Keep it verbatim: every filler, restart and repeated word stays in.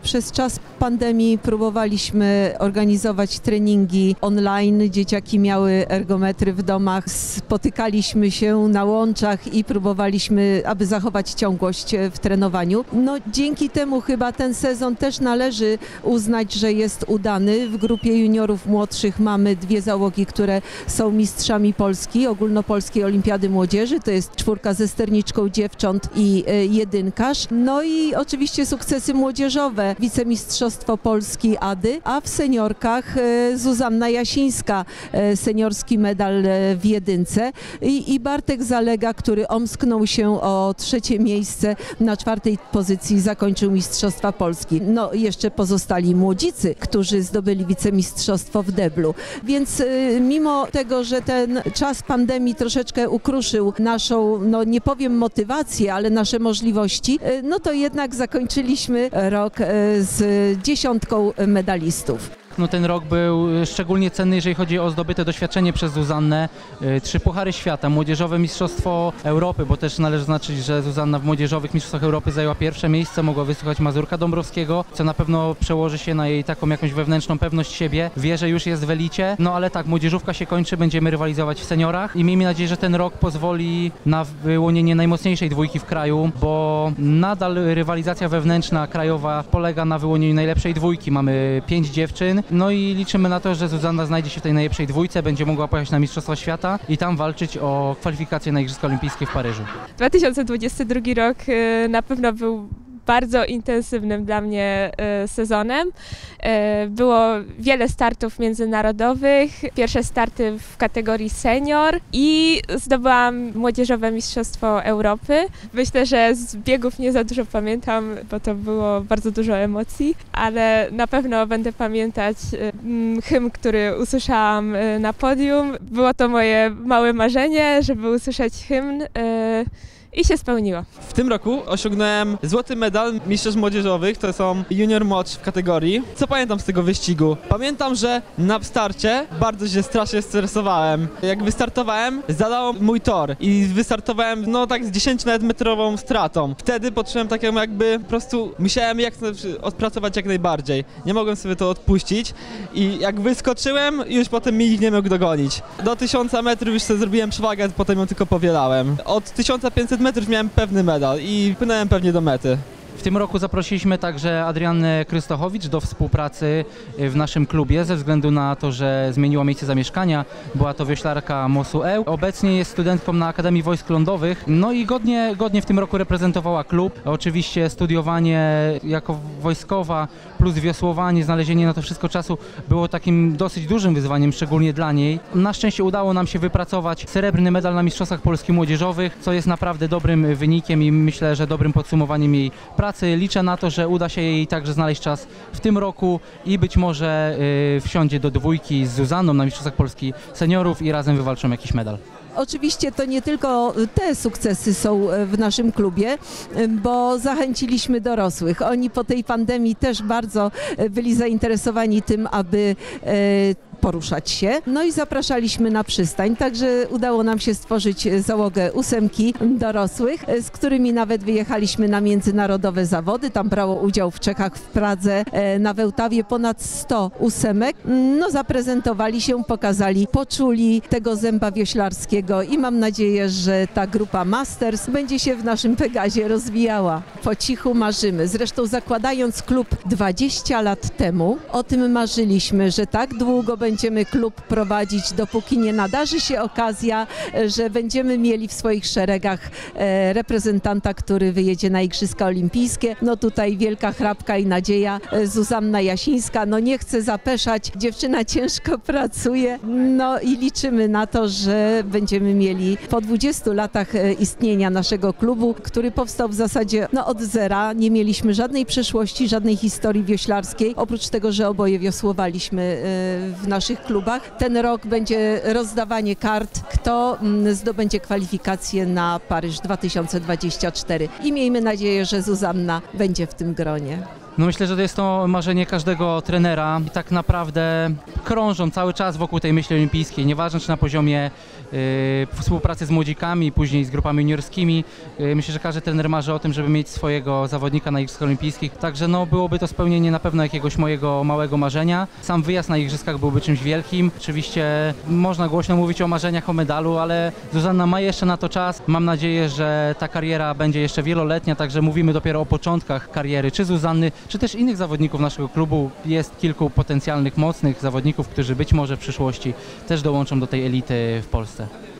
Przez czas pandemii próbowaliśmy organizować treningi online. Dzieciaki miały ergometry w domach. Spotykaliśmy się na łączach i próbowaliśmy, aby zachować ciągłość w trenowaniu. No, dzięki temu chyba ten sezon też należy uznać, że jest udany. W grupie juniorów młodszych mamy dwie załogi, które są mistrzami Polski, ogólnopolskiej olimpiady młodzieży. To jest czwórka ze sterniczką dziewcząt i jedynkarz. No i oczywiście sukcesy młodzieżowe. Wicemistrzostwo Polski Ady, a w seniorkach Zuzanna Jasińska, seniorski medal w jedynce i, i Bartek Zalega, który omsknął się o trzecie miejsce, na czwartej pozycji zakończył Mistrzostwa Polski. No jeszcze pozostali młodzicy, którzy zdobyli wicemistrzostwo w deblu. Więc y, mimo tego, że ten czas pandemii troszeczkę ukruszył naszą, no nie powiem motywację, ale nasze możliwości, y, no to jednak zakończyliśmy rok y, z dziesiątką medalistów. No ten rok był szczególnie cenny, jeżeli chodzi o zdobyte doświadczenie przez Zuzannę. Trzy puchary świata, młodzieżowe mistrzostwo Europy, bo też należy zaznaczyć, że Zuzanna w młodzieżowych mistrzostwach Europy zajęła pierwsze miejsce, mogła wysłuchać Mazurka Dąbrowskiego, co na pewno przełoży się na jej taką jakąś wewnętrzną pewność siebie. Wie, że już jest w elicie, no ale tak, młodzieżówka się kończy, będziemy rywalizować w seniorach i miejmy nadzieję, że ten rok pozwoli na wyłonienie najmocniejszej dwójki w kraju, bo nadal rywalizacja wewnętrzna krajowa polega na wyłonieniu najlepszej dwójki. Mamy pięć dziewczyn. No i liczymy na to, że Zuzanna znajdzie się w tej najlepszej dwójce, będzie mogła pojechać na Mistrzostwa Świata i tam walczyć o kwalifikacje na Igrzyska Olimpijskie w Paryżu. dwa tysiące dwudziesty drugi rok na pewno był bardzo intensywnym dla mnie sezonem. Było wiele startów międzynarodowych, pierwsze starty w kategorii senior i zdobyłam młodzieżowe mistrzostwo Europy. Myślę, że z biegów nie za dużo pamiętam, bo to było bardzo dużo emocji, ale na pewno będę pamiętać hymn, który usłyszałam na podium. Było to moje małe marzenie, żeby usłyszeć hymn. I się spełniło. W tym roku osiągnąłem złoty medal mistrzostw młodzieżowych, to są junior młodszy w kategorii. Co pamiętam z tego wyścigu? Pamiętam, że na starcie bardzo się strasznie stresowałem. Jak wystartowałem, zalał mój tor i wystartowałem no tak z dziesięć nawet metrową stratą. Wtedy poczułem taką jakby po prostu musiałem jak odpracować jak najbardziej. Nie mogłem sobie to odpuścić i jak wyskoczyłem, już potem mi ich nie mógł dogonić. Do tysiąca metrów już sobie zrobiłem przewagę, potem ją tylko powielałem. Od tysiąca pięćset metrów miałem pewny medal i płynąłem pewnie do mety. W tym roku zaprosiliśmy także Adriannę Krystochowicz do współpracy w naszym klubie ze względu na to, że zmieniła miejsce zamieszkania. Była to wioślarka MOS-u E. Obecnie jest studentką na Akademii Wojsk Lądowych, no i godnie, godnie w tym roku reprezentowała klub. Oczywiście studiowanie jako wojskowa plus wiosłowanie, znalezienie na to wszystko czasu było takim dosyć dużym wyzwaniem, szczególnie dla niej. Na szczęście udało nam się wypracować srebrny medal na Mistrzostwach Polski Młodzieżowych, co jest naprawdę dobrym wynikiem i myślę, że dobrym podsumowaniem jej pracy. Liczę na to, że uda się jej także znaleźć czas w tym roku i być może yy, wsiądzie do dwójki z Zuzanną na Mistrzostwach Polski Seniorów i razem wywalczą jakiś medal. Oczywiście to nie tylko te sukcesy są w naszym klubie, bo zachęciliśmy dorosłych. Oni po tej pandemii też bardzo byli zainteresowani tym, aby poruszać się. No i zapraszaliśmy na przystań, także udało nam się stworzyć załogę ósemki dorosłych, z którymi nawet wyjechaliśmy na międzynarodowe zawody. Tam brało udział w Czechach, w Pradze, na Wełtawie ponad sto ósemek. No zaprezentowali się, pokazali, poczuli tego zęba wioślarskiego i mam nadzieję, że ta grupa Masters będzie się w naszym Pegazie rozwijała. Po cichu marzymy. Zresztą zakładając klub dwadzieścia lat temu, o tym marzyliśmy, że tak długo będziemy klub prowadzić, dopóki nie nadarzy się okazja, że będziemy mieli w swoich szeregach reprezentanta, który wyjedzie na Igrzyska Olimpijskie. No tutaj wielka chrapka i nadzieja, Zuzanna Jasińska. No nie chcę zapeszać, dziewczyna ciężko pracuje, no i liczymy na to, że będziemy mieli po dwudziestu latach istnienia naszego klubu, który powstał w zasadzie no, od zera. Nie mieliśmy żadnej przeszłości, żadnej historii wioślarskiej, oprócz tego, że oboje wiosłowaliśmy w naszych klubach. Ten rok będzie rozdawanie kart, kto zdobędzie kwalifikacje na Paryż dwa tysiące dwudziesty czwarty i miejmy nadzieję, że Zuzanna będzie w tym gronie. No myślę, że to jest to marzenie każdego trenera i tak naprawdę krążą cały czas wokół tej myśli olimpijskiej, nieważne czy na poziomie y, współpracy z młodzikami, później z grupami juniorskimi. Y, myślę, że każdy trener marzy o tym, żeby mieć swojego zawodnika na Igrzyskach Olimpijskich, także no byłoby to spełnienie na pewno jakiegoś mojego małego marzenia. Sam wyjazd na Igrzyskach byłby czymś wielkim. Oczywiście można głośno mówić o marzeniach o medalu, ale Zuzanna ma jeszcze na to czas. Mam nadzieję, że ta kariera będzie jeszcze wieloletnia, także mówimy dopiero o początkach kariery, czy Zuzanny, czy też innych zawodników naszego klubu. Jest kilku potencjalnych, mocnych zawodników, którzy być może w przyszłości też dołączą do tej elity w Polsce.